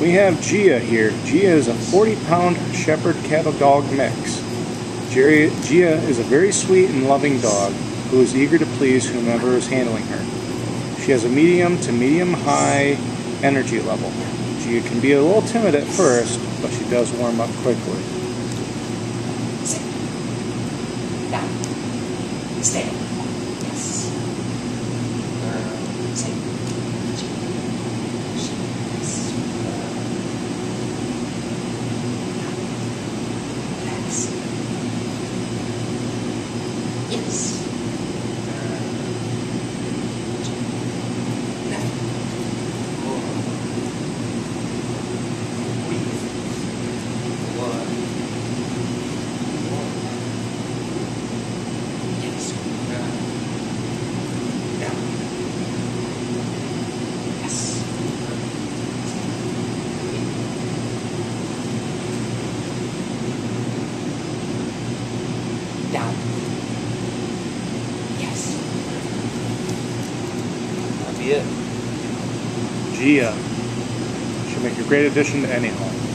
We have Gia here. Gia is a 40-pound Shepherd Cattle Dog mix. Gia is a very sweet and loving dog who is eager to please whomever is handling her. She has a medium to medium-high energy level. Gia can be a little timid at first, but she does warm up quickly. Sit. Down. Stay. Yes. Sit. Relax. Yes. Down. Yes. That'd be it. Gia should make a great addition to any home.